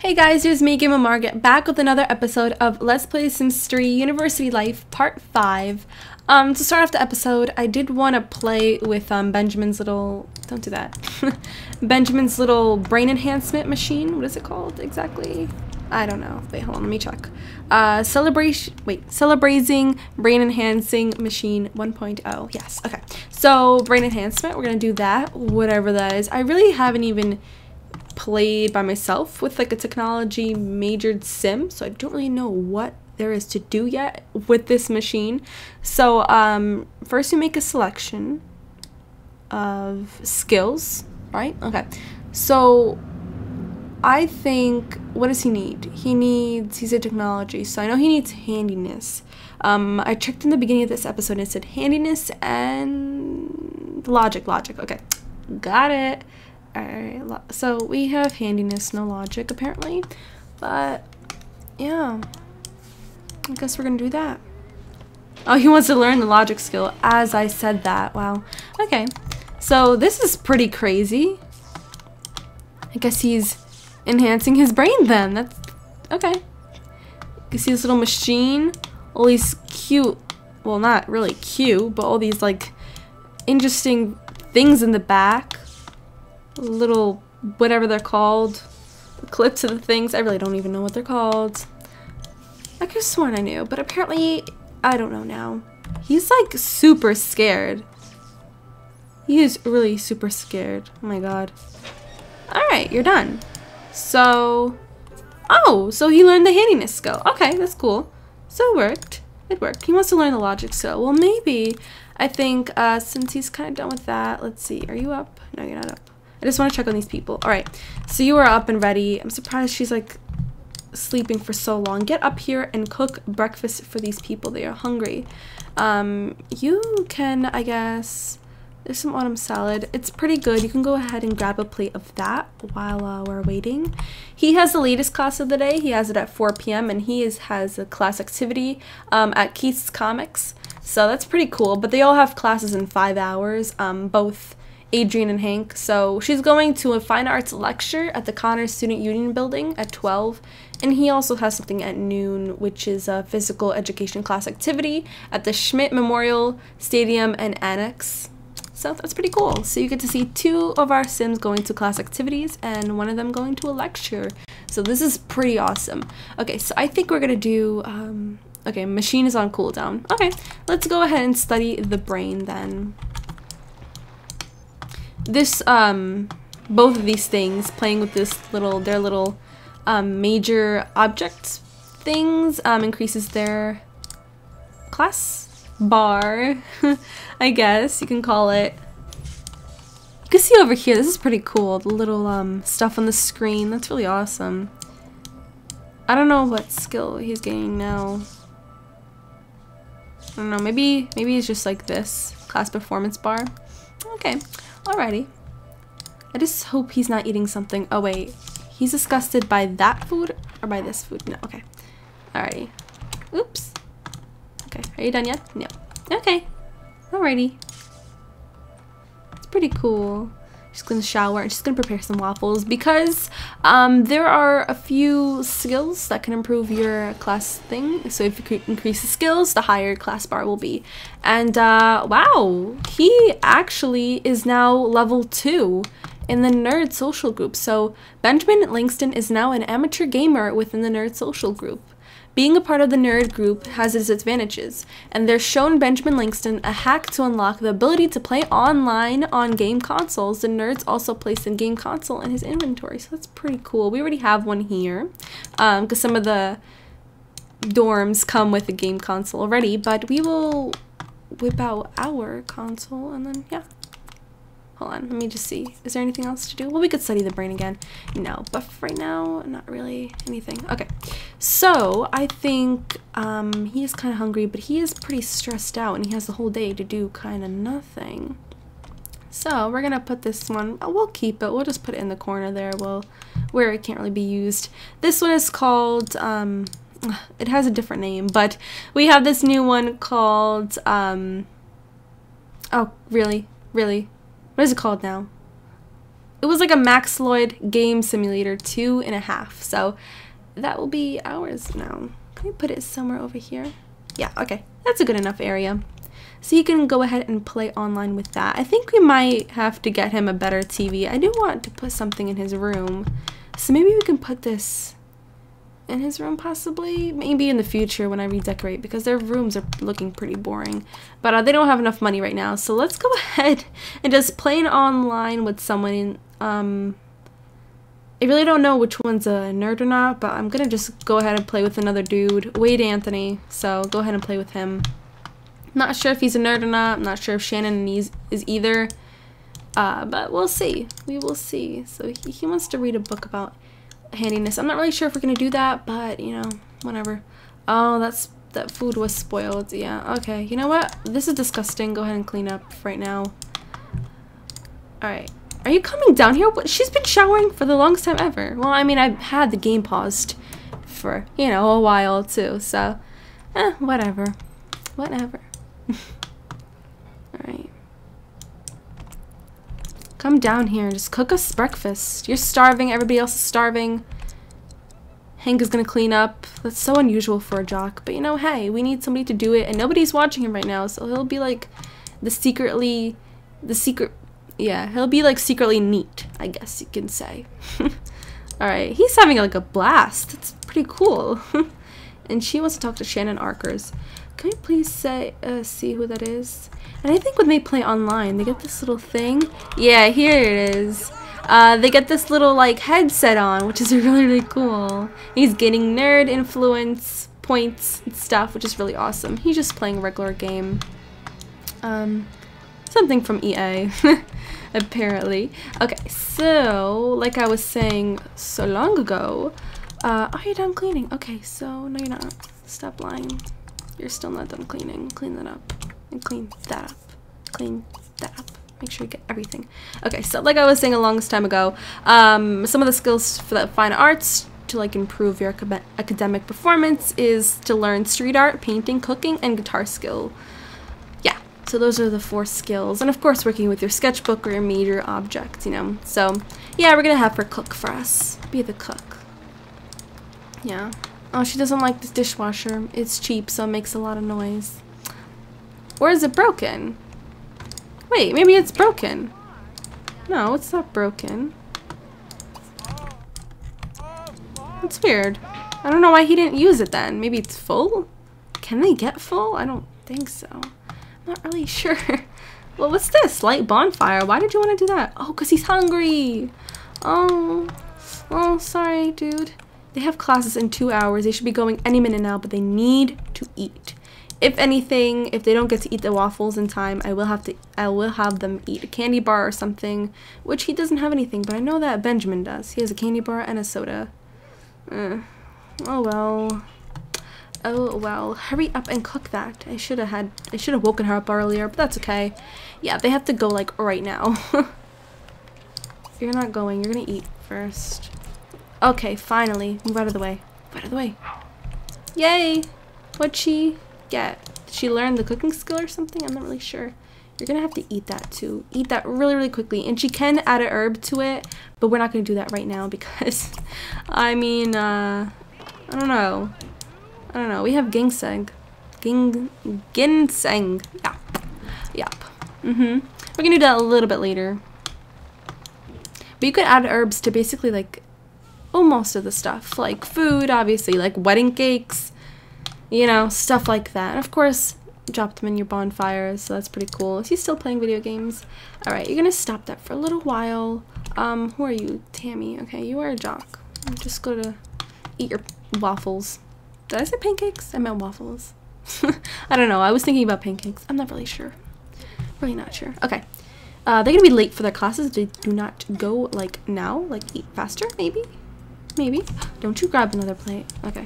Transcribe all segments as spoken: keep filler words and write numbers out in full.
Hey guys, here's me, Gamer Margaret, back with another episode of Let's Play Sims three University Life Part five. Um, to start off the episode, I did want to play with um, Benjamin's little... Don't do that. Benjamin's little brain enhancement machine. What is it called exactly? I don't know. Wait, hold on, let me check. Uh, celebration... Wait. Celebrating Brain Enhancing Machine one point oh. Yes, okay. So, brain enhancement, we're going to do that, whatever that is. I really haven't even... played by myself with like a technology majored sim, so I don't really know what there is to do yet with this machine. So um first you make a selection of skills, right? Okay, so I think, what does he need? He needs, he said technology, so I know he needs handiness. um I checked in the beginning of this episode and it said handiness and logic logic okay, got it. Alright, so we have handiness, no logic apparently, but yeah, I guess we're gonna do that. Oh, he wants to learn the logic skill as I said that. Wow. Okay, so this is pretty crazy. I guess he's enhancing his brain then. That's okay. You see this little machine, all these cute, well, not really cute, but all these like interesting things in the back. Little whatever they're called, clips of the things. I really don't even know what they're called. I could have sworn I knew, but apparently I don't know now. He's like super scared. He is really super scared. Oh my god. Alright, you're done. So, oh, so he learned the handiness skill. Okay, that's cool. So it worked. It worked. He wants to learn the logic skill. Well, maybe, I think, uh, since he's kind of done with that, let's see. Are you up? No, you're not up. I just want to check on these people. Alright, so you are up and ready. I'm surprised she's like sleeping for so long. Get up here and cook breakfast for these people. They are hungry. Um, you can, I guess, there's some autumn salad. It's pretty good. You can go ahead and grab a plate of that while uh, we're waiting. He has the latest class of the day. He has it at four p m and he is, has a class activity um, at Keith's Comics. So that's pretty cool. But they all have classes in five hours, um, both Adrian and Hank. So she's going to a fine arts lecture at the Connors Student Union building at twelve, and he also has something at noon, which is a physical education class activity at the Schmidt Memorial Stadium and Annex. So that's pretty cool. So you get to see two of our Sims going to class activities and one of them going to a lecture. So this is pretty awesome. Okay, so I think we're gonna do um okay, machine is on cooldown. Okay, let's go ahead and study the brain then. This, um, both of these things, playing with this little, their little, um, major object things, um, increases their class bar, I guess you can call it. You can see over here, this is pretty cool, the little, um, stuff on the screen. That's really awesome. I don't know what skill he's getting now. I don't know, maybe, maybe it's just like this, class performance bar. Okay. Alrighty. I just hope he's not eating something. Oh wait, he's disgusted by that food or by this food? No, okay. Alrighty. Oops. Okay, are you done yet? No. Okay. Alrighty. It's pretty cool. She's gonna shower and she's gonna prepare some waffles because um, there are a few skills that can improve your class thing. So if you increase the skills, the higher class bar will be. And uh, wow, he actually is now level two in the Nerd Social Group. So Benjamin Langston is now an amateur gamer within the Nerd Social Group. Being a part of the nerd group has its advantages, and they're shown Benjamin Langston a hack to unlock the ability to play online on game consoles. The nerds also placed a game console in his inventory, so that's pretty cool. We already have one here, um, because some of the dorms come with a game console already, but we will whip out our console, and then, yeah. Hold on, let me just see. Is there anything else to do? Well, we could study the brain again. No, but for right now, not really anything. Okay, so I think um, he is kind of hungry, but he is pretty stressed out, and he has the whole day to do kind of nothing. So we're gonna put this one, oh, we'll keep it. We'll just put it in the corner there, well, where it can't really be used. This one is called, um, it has a different name, but we have this new one called, um, oh, really, really? What is it called now? it was like a Max Lloyd game simulator two and a half. So that will be ours now. Can we put it somewhere over here? Yeah, okay. That's a good enough area. So you can go ahead and play online with that. I think we might have to get him a better T V. I do want to put something in his room. So maybe we can put this in his room possibly? Maybe in the future when I redecorate, because their rooms are looking pretty boring. But uh, they don't have enough money right now. So let's go ahead and just play online with someone. In, um, I really don't know which one's a nerd or not, but I'm going to just go ahead and play with another dude, Wade Anthony. So go ahead and play with him. Not sure if he's a nerd or not. I'm not sure if Shannon is, is either. Uh, but we'll see. We will see. So he, he wants to read a book about handiness. I'm not really sure if we're going to do that, but, you know, whatever. Oh, that's that food was spoiled. Yeah, okay. You know what? This is disgusting. Go ahead and clean up right now. Alright. Are you coming down here? What? She's been showering for the longest time ever. Well, I mean, I've had the game paused for, you know, a while, too. So, eh, whatever. Whatever. Alright. Come down here and just cook us breakfast. You're starving. Everybody else is starving. Hank is gonna clean up. That's so unusual for a jock. But you know, hey, we need somebody to do it. And nobody's watching him right now. So he'll be like the secretly... The secret... Yeah, he'll be like secretly neat, I guess you can say. Alright, he's having like a blast. That's pretty cool. And she wants to talk to Shannon Arkers. Can we please say, uh, see who that is? And I think when they play online, they get this little thing. Yeah, here it is. Uh, they get this little, like, headset on, which is really, really cool. He's getting nerd influence points and stuff, which is really awesome. He's just playing a regular game. Um, something from E A, apparently. Okay, so, like I was saying so long ago, uh, are you done cleaning? Okay, so, no you're not. Stop lying. You're still not done cleaning. Clean that up. And clean that up. Clean that up. Make sure you get everything. Okay, so like I was saying a long time ago, um, some of the skills for the fine arts to like improve your ac academic performance is to learn street art, painting, cooking, and guitar skill. Yeah, so those are the four skills. And of course, working with your sketchbook or your major object, you know. So yeah, we're gonna have her cook for us. Be the cook. Yeah. Oh, she doesn't like this dishwasher. It's cheap, so it makes a lot of noise. Or is it broken? Wait, maybe it's broken. No, it's not broken. That's weird. I don't know why he didn't use it then. Maybe it's full? Can they get full? I don't think so. I'm not really sure. Well, what's this? Light bonfire. Why did you want to do that? Oh, because he's hungry. Oh. Oh, sorry, dude. They have classes in two hours. They should be going any minute now, but they need to eat. If anything, if they don't get to eat the waffles in time, I will have to I will have them eat a candy bar or something, which he doesn't have anything, but I know that Benjamin does. He has a candy bar and a soda. Uh, oh well. Oh well. Hurry up and cook that. I should have had I should have woken her up earlier, but that's okay. Yeah, they have to go like right now. You're not going. You're going to eat first. Okay, finally. Move out of the way. Move out of the way. Yay! What'd she get? Did she learn the cooking skill or something? I'm not really sure. You're gonna have to eat that too. Eat that really, really quickly. And she can add a herb to it, but we're not gonna do that right now because, I mean, uh, I don't know. I don't know. We have ginseng. Ging, ginseng. Yeah. Yep. Mm-hmm. We're gonna do that a little bit later. But you could add herbs to basically like well, most of the stuff, like food, obviously, like wedding cakes, you know, stuff like that. And of course, dropped them in your bonfires, so that's pretty cool. Is he still playing video games? Alright, you're gonna stop that for a little while. Um, who are you? Tammy. Okay, you are a jock. I'm just gonna eat your waffles. Did I say pancakes? I meant waffles. I don't know, I was thinking about pancakes. I'm not really sure. Really not sure. Okay. Uh, they're gonna be late for their classes. They do not go, like, now. Like, eat faster, maybe? Maybe. Don't you grab another plate. Okay.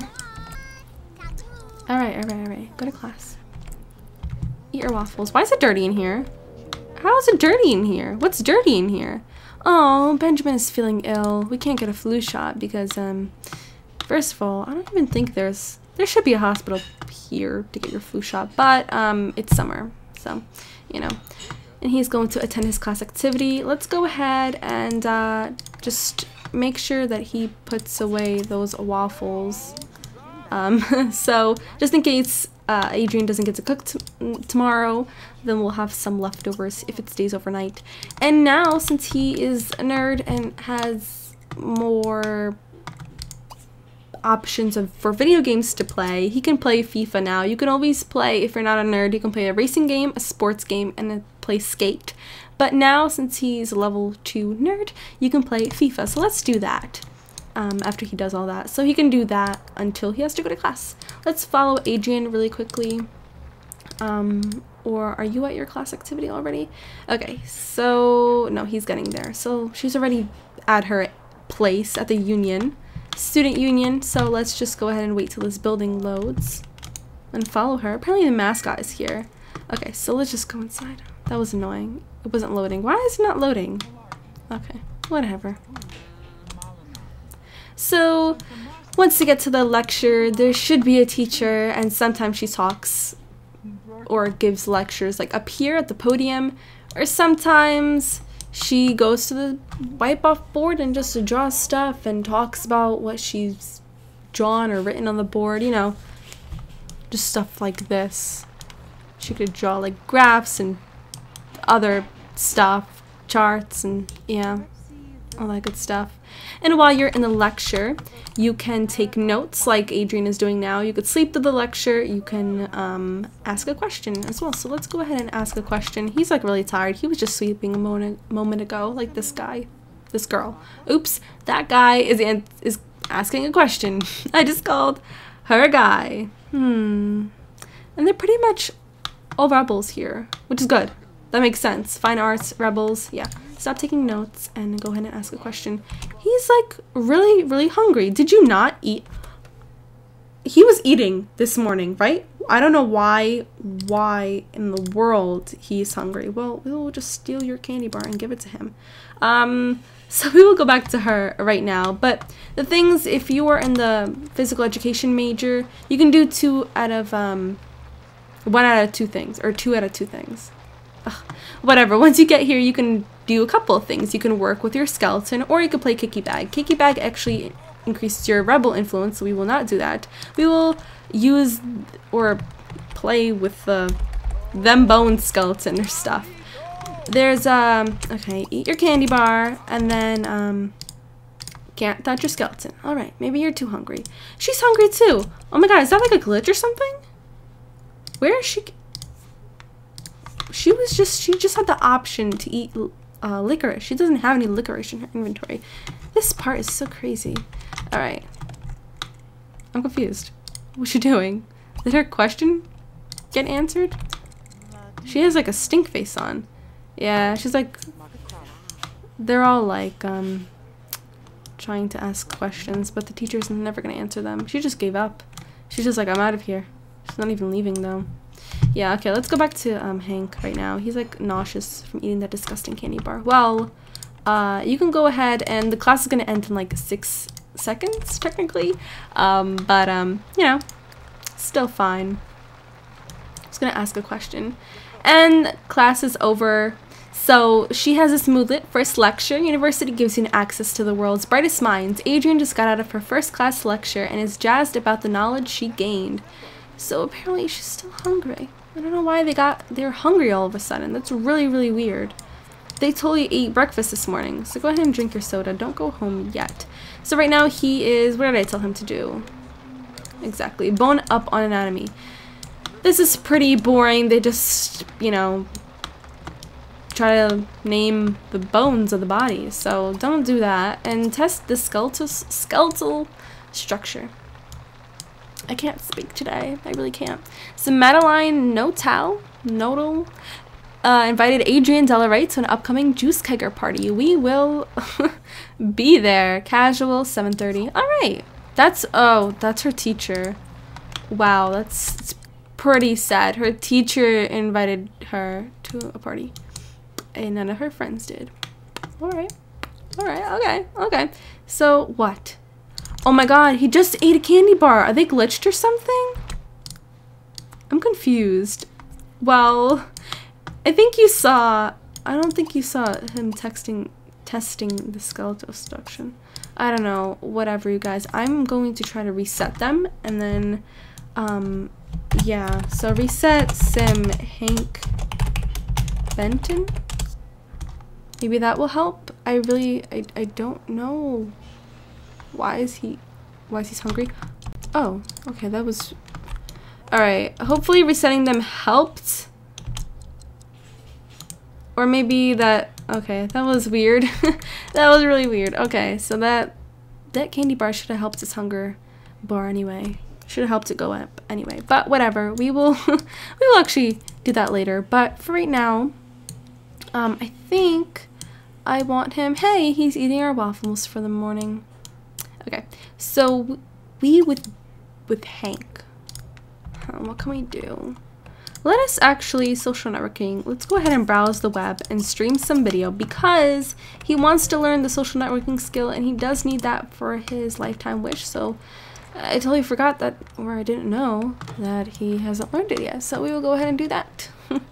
Alright, alright, alright. Go to class. Eat your waffles. Why is it dirty in here? How is it dirty in here? What's dirty in here? Oh, Benjamin is feeling ill. We can't get a flu shot because, um, first of all, I don't even think there's, there should be a hospital here to get your flu shot, but, um, it's summer, so, you know. and he's going to attend his class activity. Let's go ahead and uh, just make sure that he puts away those waffles. Um, so just in case uh, Adrian doesn't get to cook t tomorrow, then we'll have some leftovers if it stays overnight. And now, since he is a nerd and has more options of for video games to play, he can play FIFA now. You can always play, if you're not a nerd, you can play a racing game, a sports game, and a play Skate. But now, since he's a level two nerd, you can play FIFA. So let's do that. Um, after he does all that. So he can do that until he has to go to class. Let's follow Adrian really quickly. Um, or are you at your class activity already? Okay, so no, he's getting there. So she's already at her place at the union, student union. So let's just go ahead and wait till this building loads and follow her. Apparently the mascot is here. Okay, so let's just go inside. That was annoying. It wasn't loading. Why is it not loading? Okay, whatever. So, once you get to the lecture, there should be a teacher, and sometimes she talks or gives lectures like up here at the podium, or sometimes she goes to the wipe-off board and just draws stuff and talks about what she's drawn or written on the board, you know, just stuff like this. She could draw like graphs and other stuff, charts, and yeah, all that good stuff. And while you're in the lecture, you can take notes like Adrian is doing now. You could sleep through the lecture. You can um, ask a question as well. So let's go ahead and ask a question. He's like really tired. He was just sleeping a moment, moment ago, like this guy, this girl. Oops, that guy is, an is asking a question. I just called her a guy. Hmm. And they're pretty much all rebels here, which is good. That makes sense. Fine arts, rebels, yeah. Stop taking notes and go ahead and ask a question. He's like really, really hungry. Did you not eat? He was eating this morning, right? I don't know why, why in the world he's hungry. Well, we will just steal your candy bar and give it to him. Um, so we will go back to her right now. But the things, if you are in the physical education major, you can do two out of, um, one out of two things, or two out of two things. Ugh, whatever. Once you get here, you can do a couple of things. You can work with your skeleton, or you can play Kicky Bag. Kicky Bag actually increases your rebel influence, so we will not do that. We will use or play with the them bone skeleton or stuff. There's um okay, eat your candy bar, and then um can't touch your skeleton. All right, maybe you're too hungry. She's hungry too. Oh my god, is that like a glitch or something? Where is she? She was just, she just had the option to eat uh, licorice. She doesn't have any licorice in her inventory. This part is so crazy. Alright. I'm confused. What's she doing? Did her question get answered? She has like a stink face on. Yeah, she's like, they're all like, um, trying to ask questions, but the teacher's never gonna answer them. She just gave up. She's just like, I'm out of here. She's not even leaving though. Yeah, okay, let's go back to um, Hank right now. He's like nauseous from eating that disgusting candy bar. Well, uh, you can go ahead, and the class is going to end in like six seconds, technically. Um, but, um, you know, still fine. I was going to ask a question. And class is over. So she has this moodlet, first lecture. University gives you access to the world's brightest minds. Adrian just got out of her first class lecture and is jazzed about the knowledge she gained. So apparently she's still hungry. I don't know why they got, they're hungry all of a sudden. That's really, really weird. They totally ate breakfast this morning. So go ahead and drink your soda. Don't go home yet. So right now he is, what did I tell him to do? Exactly. Bone up on anatomy. This is pretty boring. They just, you know, try to name the bones of the body. So don't do that. And test the skeletal, skeletal structure. I can't speak today. I really can't. So Madeline Notal, Notal uh, invited Adrian Delaray to an upcoming juice kegger party. We will be there. Casual, seven thirty. All right. That's, oh, that's her teacher. Wow, that's, that's pretty sad. Her teacher invited her to a party, and none of her friends did. All right. All right. Okay. Okay. So what? Oh my god, he just ate a candy bar. Are they glitched or something? I'm confused. Well, I think you saw, I don't think you saw him texting, testing the skeletal destruction. I don't know, whatever you guys. I'm going to try to reset them and then, um, yeah. So reset sim Hank Benton. Maybe that will help. I really, I, I don't know. Why is he, why is he hungry? Oh, okay, that was, all right. Hopefully resetting them helped. Or maybe that, okay, that was weird. That was really weird. Okay, so that, that candy bar should have helped his hunger bar anyway. Should have helped it go up anyway, but whatever. We will, we will actually do that later. But for right now, um, I think I want him, hey, he's eating our waffles for the morning. Okay, so we with with Hank, huh, what can we do? Let us actually social networking. Let's go ahead and browse the web and stream some video because he wants to learn the social networking skill and he does need that for his lifetime wish. So I totally forgot that, or I didn't know that he hasn't learned it yet. So we will go ahead and do that.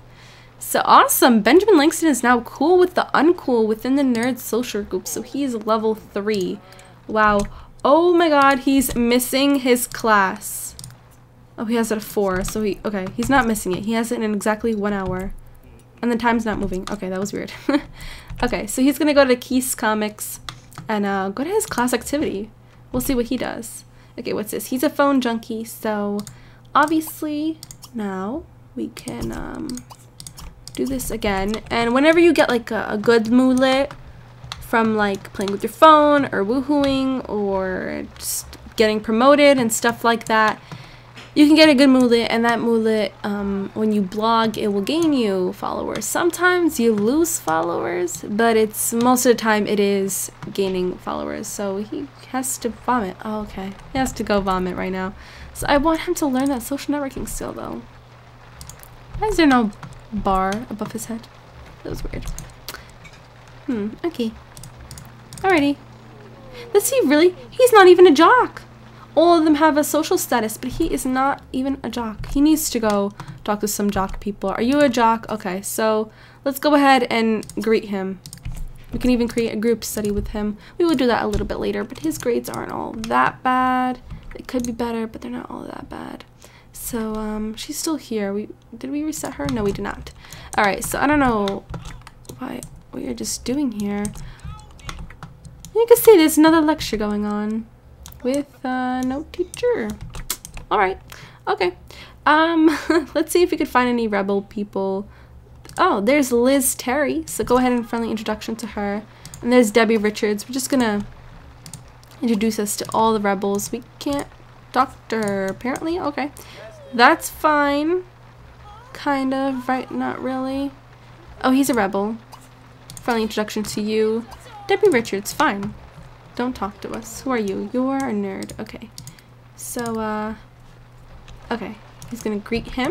So awesome! Benjamin Langston is now cool with the uncool within the nerd social group. So he is level three. Wow. Oh my god, he's missing his class. Oh, he has it at four. So he, okay, he's not missing it. He has it in exactly one hour. And the time's not moving. Okay, that was weird. Okay, so he's gonna go to Keith's Comics and uh, go to his class activity. We'll see what he does. Okay, what's this? He's a phone junkie. So obviously now we can um, do this again. And whenever you get like a, a good moodlet from like playing with your phone or woohooing or just getting promoted and stuff like that, you can get a good moodlet, and that moodlet, um, when you blog, it will gain you followers. Sometimes you lose followers, but it's most of the time it is gaining followers. So he has to vomit. Oh, okay. He has to go vomit right now. So I want him to learn that social networking skill though. Why is there no bar above his head? That was weird. Hmm, okay. Alrighty. Does he really? He's not even a jock. All of them have a social status, but he is not even a jock. He needs to go talk to some jock people. Are you a jock? Okay, so let's go ahead and greet him. We can even create a group study with him. We will do that a little bit later, but his grades aren't all that bad. They could be better, but they're not all that bad. So, um, she's still here. We did we reset her? No, we did not. Alright, so I don't know why what you're just doing here. You can see there's another lecture going on with uh, no teacher. All right, okay. Um, let's see if we could find any rebel people. Oh, there's Liz Terry. So go ahead and friendly introduction to her. And there's Debbie Richards. We're just gonna introduce us to all the rebels. We can't doctor apparently. Okay, that's fine. Kind of, right? Not really. Oh, he's a rebel. Friendly introduction to you, Debbie Richards. Fine. Don't talk to us. Who are you? You're a nerd. Okay. So, uh... okay. He's gonna greet him.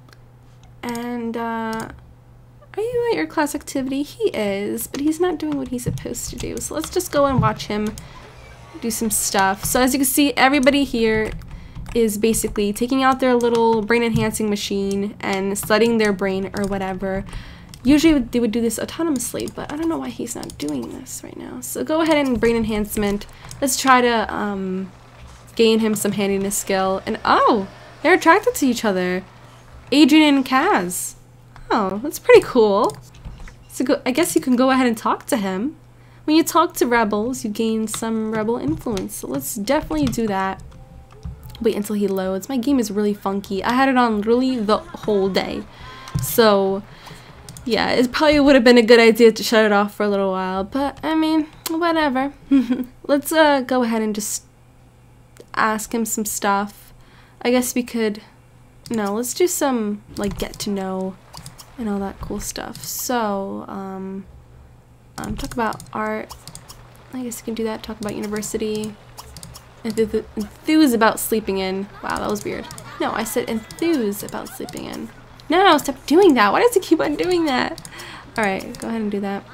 And, uh... are you at your class activity? He is, but he's not doing what he's supposed to do. So let's just go and watch him do some stuff. So as you can see, everybody here is basically taking out their little brain-enhancing machine and studying their brain or whatever. Usually they would do this autonomously, but I don't know why he's not doing this right now. So go ahead and brain enhancement. Let's try to um, gain him some handiness skill. And oh, they're attracted to each other. Adrian and Kaz. Oh, that's pretty cool. So go, I guess you can go ahead and talk to him. When you talk to rebels, you gain some rebel influence. So let's definitely do that. Wait until he loads. My game is really funky. I had it on really the whole day. So yeah, it probably would have been a good idea to shut it off for a little while, but I mean, whatever. Let's uh, go ahead and just ask him some stuff. I guess we could, no, let's do some, like, get to know and all that cool stuff. So, um, um talk about art. I guess you can do that. Talk about university. Enth enthuse about sleeping in. Wow, that was weird. No, I said enthuse about sleeping in. No, stop doing that. Why does it keep on doing that? Alright, go ahead and do that.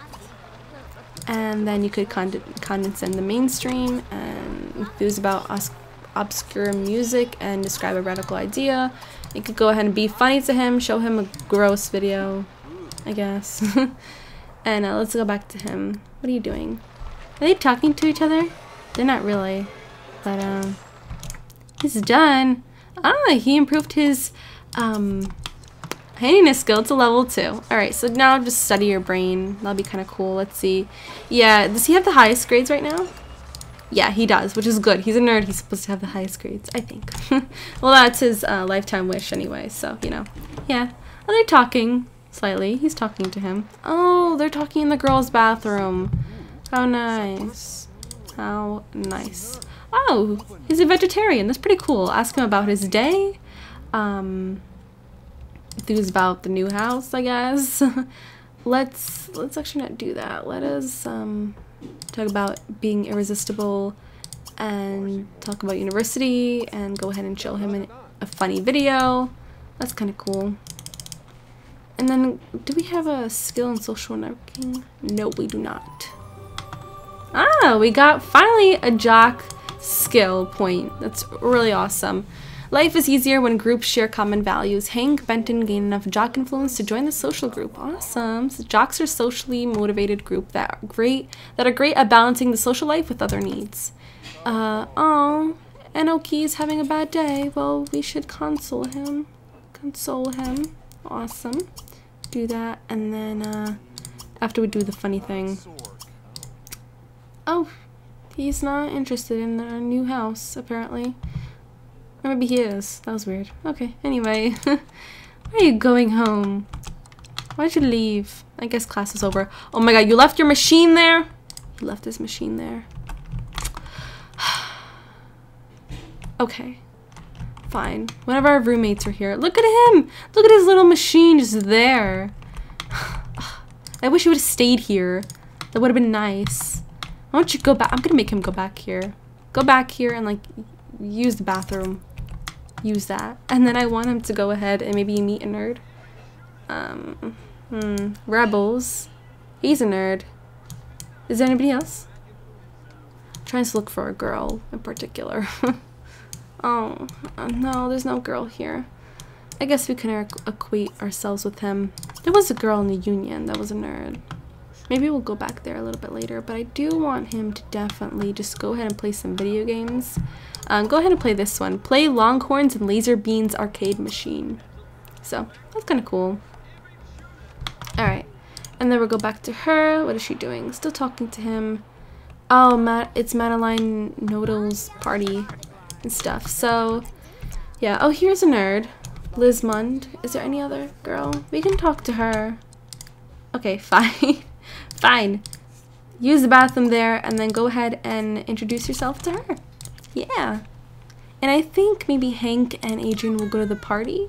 And then you could cond condescend the mainstream and enthuse about os obscure music and describe a radical idea. You could go ahead and be funny to him, show him a gross video. I guess. And uh, let's go back to him. What are you doing? Are they talking to each other? They're not really. But, um, he's done. Ah, he improved his, um, handiness skill to level two. Alright, so now just study your brain. That'll be kind of cool. Let's see. Yeah, does he have the highest grades right now? Yeah, he does, which is good. He's a nerd. He's supposed to have the highest grades, I think. Well, that's his uh, lifetime wish anyway, so, you know. Yeah. Are they talking? Slightly. He's talking to him. Oh, they're talking in the girls' bathroom. How nice. How nice. Oh, he's a vegetarian. That's pretty cool. Ask him about his day. Um, enthused about the new house, I guess. let's let's actually not do that. Let us um, talk about being irresistible and talk about university and go ahead and show him an, a funny video. That's kind of cool. And then, do we have a skill in social networking? No, we do not. Ah, we got finally a jock skill point. That's really awesome. Life is easier when groups share common values. Hank Benton gained enough jock influence to join the social group. Awesome. So jocks are a socially motivated group that are great that are great at balancing the social life with other needs. Uh oh, Enoki is having a bad day. Well, we should console him. Console him. Awesome. Do that, and then uh, after we do the funny thing. Oh, he's not interested in our new house, apparently. Or maybe he is. That was weird. Okay, anyway. Why are you going home? Why'd you leave? I guess class is over. Oh my god, you left your machine there? He left his machine there. Okay. Fine. One of our roommates are here. Look at him! Look at his little machine just there. I wish he would have stayed here. That would have been nice. Why don't you go back? I'm gonna make him go back here. Go back here and like use the bathroom. Use that. And then I want him to go ahead and maybe meet a nerd. Um, hmm. Rebels. He's a nerd. Is there anybody else? I'm trying to look for a girl in particular. Oh, no, there's no girl here. I guess we can equate ourselves with him. There was a girl in the union that was a nerd. Maybe we'll go back there a little bit later, but I do want him to definitely just go ahead and play some video games. Um, go ahead and play this one. Play Longhorns and Laser Beans Arcade Machine. So, that's kind of cool. Alright. And then we'll go back to her. What is she doing? Still talking to him. Oh, Matt, it's Madeline Noodle's party and stuff. So, yeah. Oh, here's a nerd. Liz Mund. Is there any other girl? We can talk to her. Okay, fine. Fine. Use the bathroom there and then go ahead and introduce yourself to her. Yeah. And I think maybe Hank and Adrian will go to the party.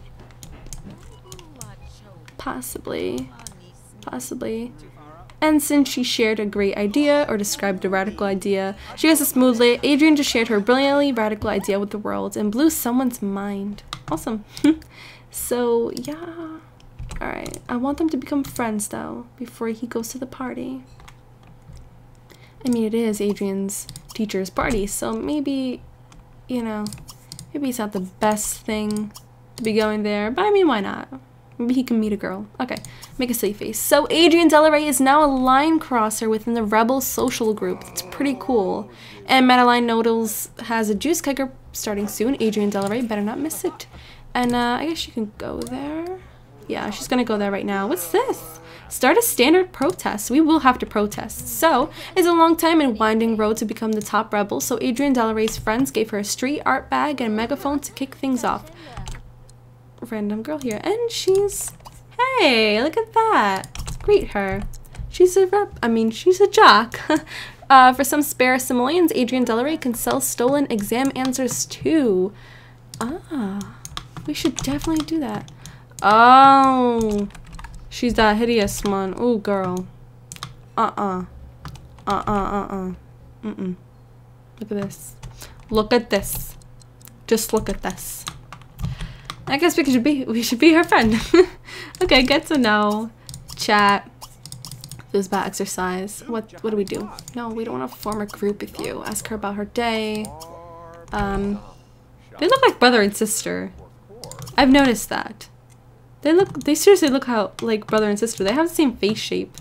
Possibly. Possibly. And since she shared a great idea or described a radical idea, she goes smoothly. Adrian just shared her brilliantly radical idea with the world and blew someone's mind. Awesome. So, yeah. Alright. I want them to become friends, though, before he goes to the party. I mean, it is Adrian's teacher's party, so maybe, you know, maybe it's not the best thing to be going there, but I mean, why not? Maybe he can meet a girl. Okay, make a silly face. So Adrian Delaray is now a line crosser within the Rebel social group. It's pretty cool. And Madeline Noodles has a juice kegger starting soon. Adrian Delaray better not miss it. And uh, I guess she can go there. Yeah, she's gonna go there right now. What's this? Start a standard protest. We will have to protest. So, it's a long time and winding road to become the top rebel, so Adrian Delaray's friends gave her a street art bag and a megaphone to kick things off. Random girl here. And she's... Hey, look at that. Greet her. She's a rep... I mean, she's a jock. uh, for some spare simoleons, Adrian Delaray can sell stolen exam answers too. Ah, we should definitely do that. Oh... She's that hideous one. Ooh, girl. Uh-uh. Uh-uh, uh-uh. Mm-mm. Look at this. Look at this. Just look at this. I guess we should be we should be her friend. Okay, get to know. Chat. Feels about exercise. What what do we do? No, we don't want to form a group with you. Ask her about her day. Um they look like brother and sister. I've noticed that. They look, they seriously look how, like, brother and sister. They have the same face shape.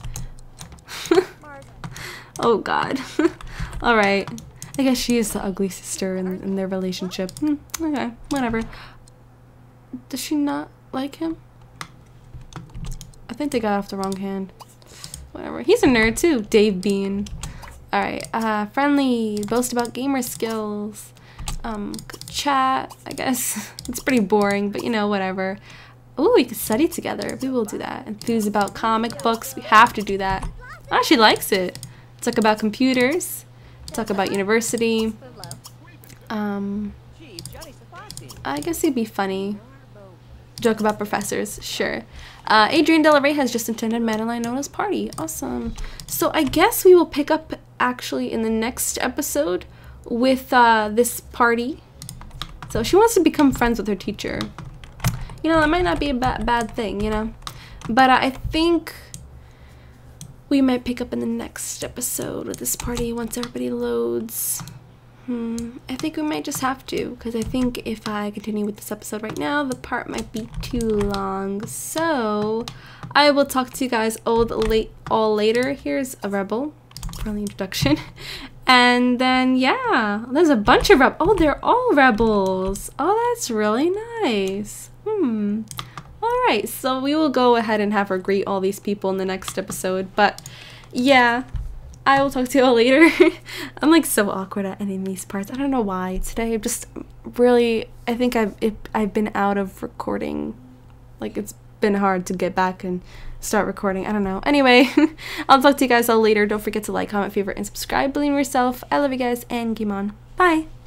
Oh, God. Alright. I guess she is the ugly sister in, in their relationship. Hmm, okay, whatever. Does she not like him? I think they got off the wrong hand. Whatever. He's a nerd, too. Dave Bean. Alright, uh, friendly. Boast about gamer skills. Um, chat, I guess. It's pretty boring, but you know, whatever. Ooh, we could study together. We will do that. Enthuse about comic books. We have to do that. Oh, she likes it. Talk about computers. Talk about university. Um, I guess it'd be funny. Joke about professors. Sure. Uh, Adrian De La Rey has just attended Madeline Nona's party. Awesome. So I guess we will pick up actually in the next episode with uh, this party. So she wants to become friends with her teacher. You know, that might not be a ba bad thing, you know. But uh, I think we might pick up in the next episode with this party once everybody loads. Hmm, I think we might just have to, because I think if I continue with this episode right now, the part might be too long. So I will talk to you guys all late all later. Here's a rebel, friendly introduction. And then, yeah, there's a bunch of rebels. Oh, they're all rebels. Oh, that's really nice. Hmm. Alright, so we will go ahead and have her greet all these people in the next episode. But, yeah, I will talk to you all later. I'm, like, so awkward at ending these parts. I don't know why. Today, I'm just really, I think I've, it, I've been out of recording. Like, it's been hard to get back and start recording. I don't know. Anyway, I'll talk to you guys all later. Don't forget to like, comment, favorite, and subscribe. Believe in yourself. I love you guys, and game on. Bye!